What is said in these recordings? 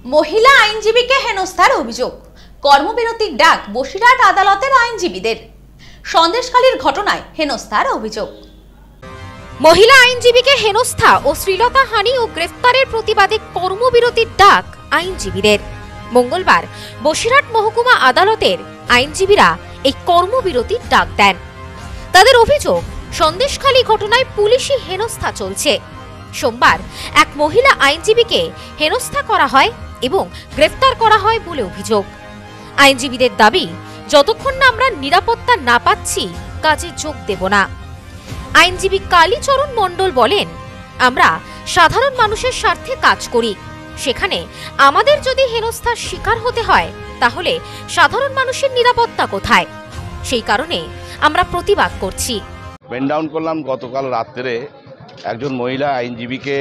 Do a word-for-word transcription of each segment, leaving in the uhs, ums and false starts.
মহিলা আইনজীবীকে হেনস্থার অভিযোগ, কর্মবিরতির ডাক বসিরহাট আদালতের আইনজীবীদের। সন্দেশখালীর ঘটনায় হেনস্থার অভিযোগ। মহিলা আইনজীবীকে হেনস্থা ও শ্লীলতাহানি ও গ্রেফতারের প্রতিবাদে কর্মবিরতির ডাক আইনজীবীদের। মঙ্গলবার বসিরহাট মহকুমা আদালতের আইনজীবীরা এই কর্মবিরতির ডাক দেন। তাদের অভিযোগ, সন্দেশখালী ঘটনায় পুলিশি হেনস্থা চলছে। সোমবার এক মহিলা আইনজীবীকে হেনস্থা করা হয় এবং গ্রেফতার করা হয় বলে অভিযোগ। আইনজীবীদের দাবি, যতক্ষণ না আমরা নিরাপত্তা না পাচ্ছি কাজে যোগ দেব না। আইনজীবী কালীচরণ মণ্ডল বলেন, আমরা সাধারণ মানুষের স্বার্থে কাজ করি, সেখানে আমাদের যদি হেনস্থার শিকার হতে হয় তাহলে সাধারণ মানুষের নিরাপত্তা কোথায়? সেই কারণে আমরা প্রতিবাদ করছি। পেন ডাউন করলাম গতকাল রাত্রে একজন মহিলা আইনজীবীকে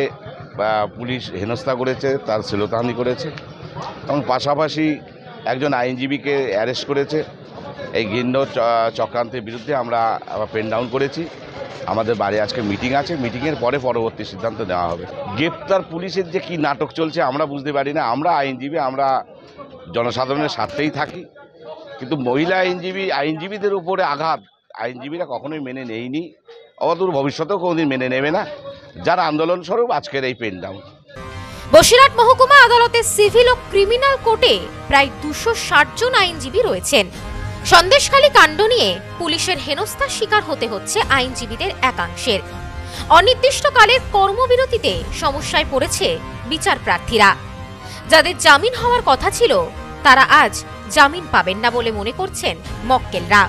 পুলিশ হেনস্থা করেছে, তার শ্লীলতাহানি করেছে এবং পাশাপাশি একজন আইনজীবীকে অ্যারেস্ট করেছে। এই ঘৃণ্য চক্রান্তের বিরুদ্ধে আমরা পেন ডাউন করেছি। আমাদের বাড়ি আজকে মিটিং আছে, মিটিংয়ের পরে পরবর্তী সিদ্ধান্ত নেওয়া হবে। গ্রেপ্তার পুলিশের যে কি নাটক চলছে আমরা বুঝতে পারি না। আমরা আইনজীবী, আমরা জনসাধারণের স্বার্থেই থাকি, কিন্তু মহিলা আইনজীবী আইনজীবীদের উপরে আঘাত আইনজীবীরা কখনোই মেনে নেয়নি, অদূর ভবিষ্যতেও কোনোদিন মেনে নেবে না, যার আন্দোলন স্বরূপ আজকের এই পেন ডাউন। বসিরহাট মহকুমা আদালতের সিভিল ও ক্রিমিনাল কোর্টে প্রায় দুশো ষাট জন আইনজীবী রয়েছেন। সন্দেশখালী কাণ্ড নিয়ে পুলিশের হেনস্থার শিকার হতে হচ্ছে আইনজীবীদের একাংশের। অনির্দিষ্টকালের কর্মবিরতিতে সমস্যায় পড়েছে বিচার প্রার্থীরা। যাদের জামিন হওয়ার কথা ছিল তারা আজ জামিন পাবেন না বলে মনে করছেন মক্কেলরা।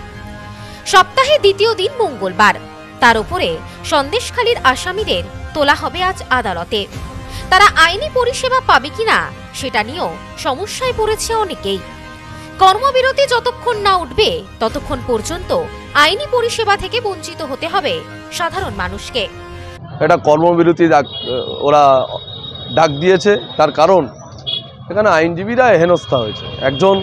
সপ্তাহে দ্বিতীয় দিন মঙ্গলবার, তার উপরে সন্দেশখালীর আসামিদের তোলা হবে আজ আদালতে। তারা আইনি পরিষেবা পাবে কিনা সেটা নিয়েও সমস্যায় পড়েছে অনেকেই। কর্মবিরতি যতক্ষণ না উঠবে ততক্ষণ পর্যন্ত আইনি পরিষেবা থেকে বঞ্চিত হতে হবে সাধারণ মানুষকে। এটা কর্মবিরতি ডাক ওরা ডাক দিয়েছে, তার কারণ এখানে আইনজীবীরা হেনস্থা হয়েছে। একজন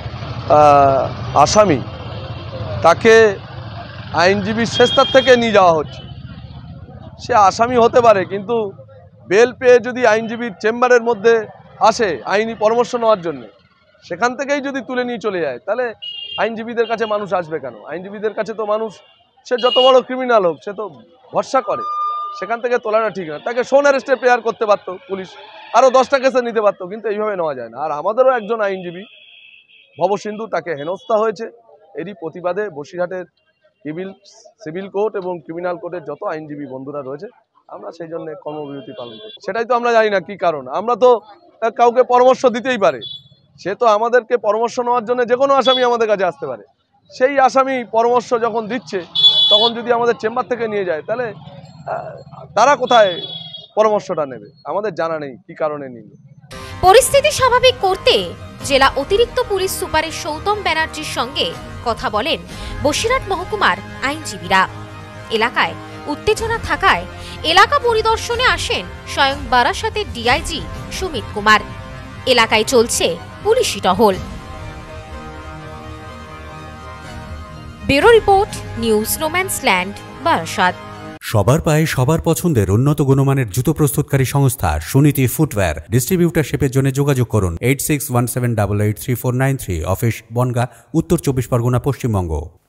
আসামি, তাকে আইনজীবীর শেষতার থেকে নিয়ে যাওয়া হচ্ছে। সে আসামি হতে পারে, কিন্তু বেল পেয়ে যদি আইনজীবীর চেম্বারের মধ্যে আসে আইনি পরামর্শ নেওয়ার জন্য, সেখান থেকেই যদি তুলে নিয়ে চলে যায়, তাহলে আইনজীবীদের কাছে মানুষ আসবে কেন? আইনজীবীদের কাছে তো মানুষ, সে যত বড় ক্রিমিনাল হোক, সে তো ভরসা করে। সেখান থেকে তোলাটা ঠিক না। তাকে শোন অ্যারেস্টে প্রেয়ার করতে পারতো পুলিশ, আরও দশটা কেসে নিতে পারতো, কিন্তু এইভাবে নেওয়া যায় না। আর আমাদেরও একজন আইনজীবী ভবসিন্ধু, তাকে হেনস্থা হয়েছে। এরই প্রতিবাদে বসিরহাটের সিভিল সিভিল কোর্ট এবং ক্রিমিনাল কোর্টের যত আইনজীবী বন্ধুরা রয়েছে, আমরা সেই জন্য কর্মবিরতি পালন করি। সেটাই তো আমরা জানি না কি কারণ। আমরা তো কাউকে পরামর্শ দিতেই পারে, সে তো আমাদেরকে পরামর্শ নেওয়ার জন্য যে কোনো আসামি আমাদের কাছে আসতে পারে। সেই আসামি পরামর্শ যখন দিচ্ছে, তখন যদি আমাদের চেম্বার থেকে নিয়ে যায়, তাহলে তারা কোথায় পরামর্শটা নেবে? আমাদের জানা নেই কি কারণে নিল। পরিস্থিতি স্বাভাবিক করতে জেলা অতিরিক্ত পুলিশ সুপার সৌতম ব্যানার্জির সঙ্গে কথা বলেন বসিরহাট মহকুমার আইনজীবীরা। এলাকায় উত্তেজনা থাকায় এলাকা পরিদর্শনে আসেন স্বয়ং বারাসাতের ডিআইজি সুমিত কুমার। এলাকায় চলছে পুলিশি টহল। Bureau report, news no man's land, Barasat. সবার পায়ে সবার পছন্দের উন্নত গুণমানের জুতো প্রস্তুতকারী সংস্থা সুনীতি ফুটওয়্যার। ডিস্ট্রিবিউটারশিপের জন্য যোগাযোগ করুন eight six one seven double eight three four nine three. Office Bongaon, Uttar Chabbish Pargana, Paschimbanga.